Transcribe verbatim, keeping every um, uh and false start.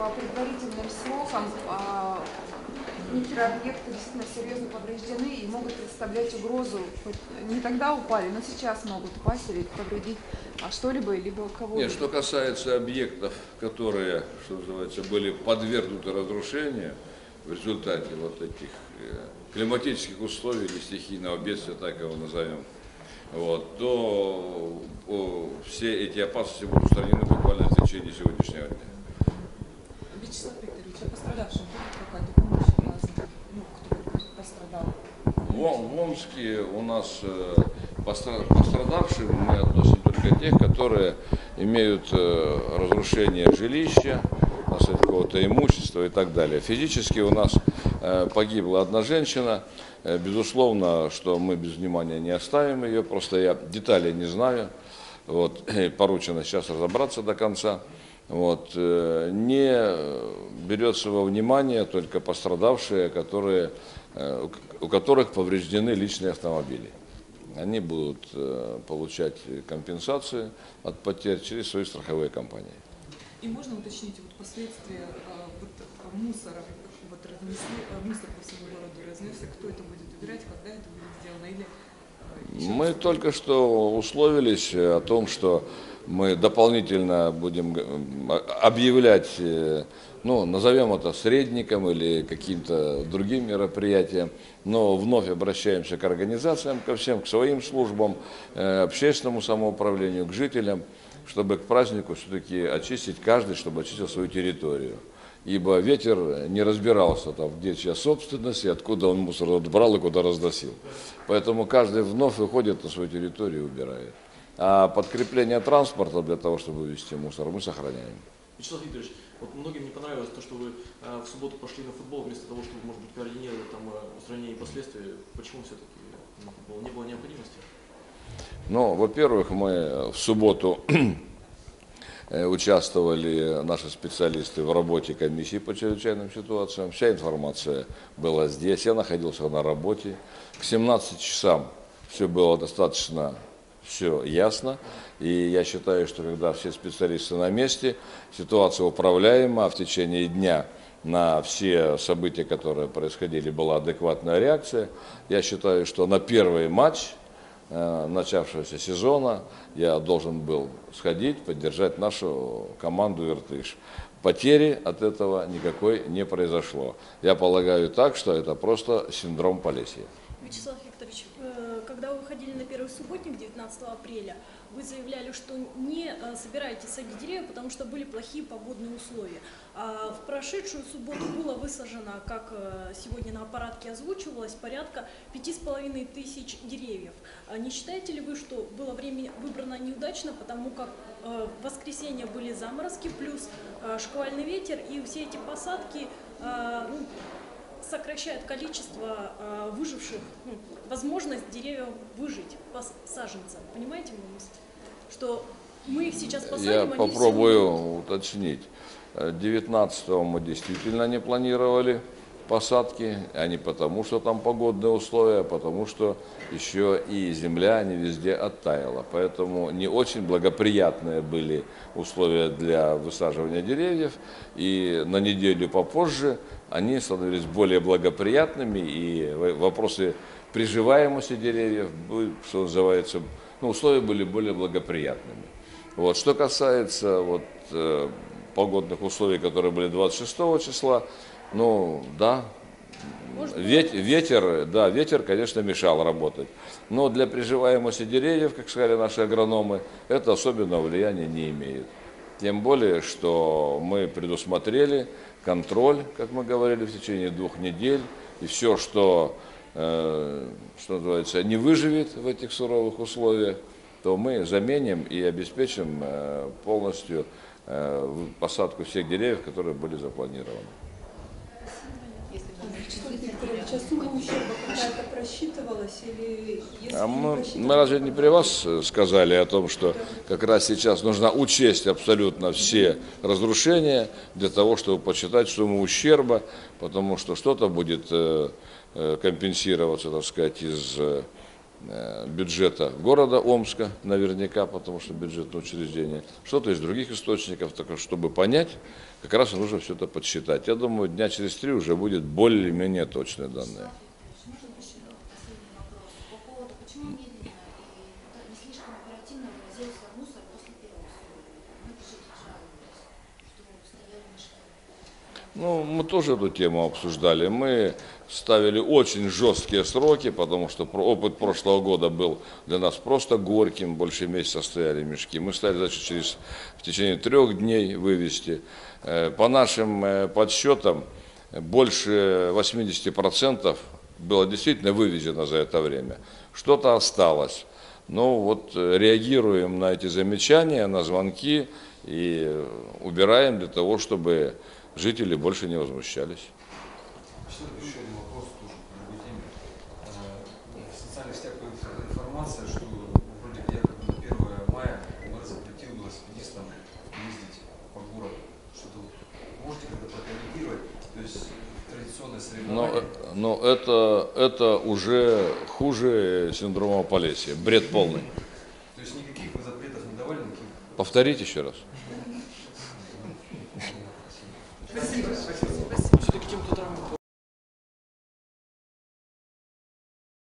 по предварительным слухам, некоторые объекты действительно серьезно повреждены и могут представлять угрозу. Не тогда упали, но сейчас могут упасть или повредить что-либо, либо кого-либо. Нет, что касается объектов, которые, что называется, были подвергнуты разрушению в результате вот этих климатических условий или стихийного бедствия, так его назовем, вот, то о, все эти опасности будут устранены буквально в течение сегодняшнего дня. Вячеслав Викторович, а пострадавшим будет какая-то помощь оказана? Ну, кто пострадал? В, в Омске у нас пострадавшим мы относим только тех, которые имеют разрушение жилища, какого-то имущества и так далее. Физически у нас погибла одна женщина. Безусловно, что мы без внимания не оставим ее, просто я деталей не знаю. Вот, поручено сейчас разобраться до конца. Вот, не берется во внимание только пострадавшие, которые, у которых повреждены личные автомобили. Они будут получать компенсации от потерь через свои страховые компании. И можно уточнить вот последствия вот, мусора, вот разнесли, мусор по всему городу разнесся, кто это будет убирать, когда это будет сделано? Или мы только что условились о том, что мы дополнительно будем объявлять, ну, назовем это средником или каким-то другим мероприятием, но вновь обращаемся к организациям, ко всем, к своим службам, общественному самоуправлению, к жителям, чтобы к празднику все-таки очистить каждый, чтобы очистил свою территорию. Ибо ветер не разбирался, там, где чья собственность, и откуда он мусор брал и куда разносил. Поэтому каждый вновь выходит на свою территорию и убирает. А подкрепление транспорта для того, чтобы вывести мусор, мы сохраняем. Вячеслав Викторович, вот многим не понравилось то, что вы э, в субботу пошли на футбол, вместо того, чтобы, может быть, координировать там устранение последствий. Почему все-таки на футбол? Не было необходимости? Ну, во-первых, мы в субботу участвовали наши специалисты в работе комиссии по чрезвычайным ситуациям. Вся информация была здесь. Я находился на работе. К семнадцати часам все было достаточно все ясно. И я считаю, что когда все специалисты на месте, ситуация управляема, а в течение дня на все события, которые происходили, была адекватная реакция. Я считаю, что на первый матч начавшегося сезона я должен был сходить, поддержать нашу команду «Иртыш». Потери от этого никакой не произошло. Я полагаю так, что это просто синдром Полесья. Вячеслав Викторович, когда вы ходили на первый субботник девятнадцатого апреля, вы заявляли, что не собираетесь садить деревья, потому что были плохие погодные условия. А в прошедшую субботу было высажено, как сегодня на аппаратке озвучивалось, порядка пяти с половиной тысяч деревьев. Не считаете ли вы, что было время выбрано неудачно, потому как в воскресенье были заморозки, плюс шквальный ветер, и все эти посадки, ну, сокращает количество э, выживших, ну, возможность деревьев выжить по саженцам. Понимаете мою мысль? Что мы их сейчас посадим, Я они попробую все... уточнить. девятнадцатого мы действительно не планировали посадки, а не потому, что там погодные условия, а потому что еще и земля не везде оттаяла. Поэтому не очень благоприятные были условия для высаживания деревьев. И на неделю попозже они становились более благоприятными, и вопросы приживаемости деревьев, что называется, ну, условия были более благоприятными. Вот. Что касается вот, э, погодных условий, которые были двадцать шестого числа, ну, да, Вет, ветер, да, ветер, конечно, мешал работать. Но для приживаемости деревьев, как сказали наши агрономы, это особенного влияния не имеет. Тем более, что мы предусмотрели контроль, как мы говорили, в течение двух недель. И все, что, э, что называется, не выживет в этих суровых условиях, то мы заменим и обеспечим э, полностью э, посадку всех деревьев, которые были запланированы. Сейчас сумма ущерба какая-то просчитывалась? Или если а мы, не мы разве не при вас сказали о том, что как раз сейчас нужно учесть абсолютно все разрушения для того, чтобы посчитать сумму ущерба, потому что что-то будет э, компенсироваться, так сказать, из э, бюджета города Омска, наверняка, потому что бюджетное учреждение, что-то из других источников, только чтобы понять, как раз и нужно все это подсчитать. Я думаю, дня через три уже будет более-менее точные данные. Можно еще последний вопрос? По поводу, почему медленно и не слишком оперативно вывозился мусор после первого слоя? Мы жители жаловались, что стояли мешки. Ну, мы тоже эту тему обсуждали. Мы ставили очень жесткие сроки, потому что опыт прошлого года был для нас просто горьким. Больше месяца стояли мешки. Мы ставили задачу через, в течение трех дней вывести. По нашим подсчетам, больше восьмидесяти процентов было действительно вывезено за это время. Что-то осталось. Но вот реагируем на эти замечания, на звонки и убираем для того, чтобы жители больше не возмущались. Еще один вопрос тоже по другой теме. В социальных сетях появилась информация, что вроде бы якобы на первое мая мэр запретил велосипедистам ездить по городу. Что-то вот можете как-то прокомментировать? То есть традиционное соревнование. Но, но это, это уже хуже синдрома Полесья. Бред полный. То есть никаких вы запретов не давали? Никаких? Повторите еще раз.